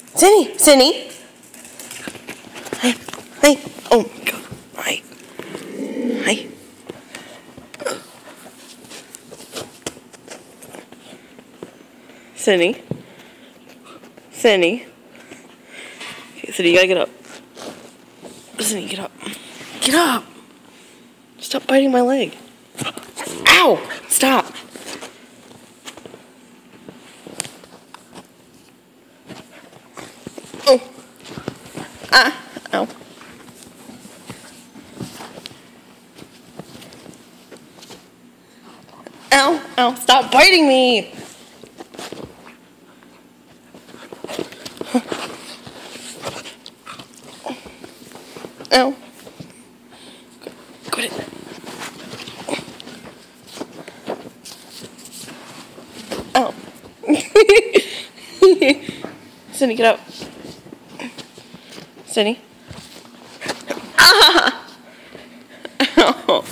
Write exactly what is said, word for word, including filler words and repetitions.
Cindy, Cindy. Hi, hi. Oh my God. Hi. Hi. Cindy. Cindy. Okay, Cindy, you gotta get up. Cindy, get up. Get up. Stop biting my leg. Ow! Stop. Oh. Ah. Ow. Ow. Ow. Stop biting me. Ow. Quit it. Ow. Cindy, get up. Cindy. Ah! Ow.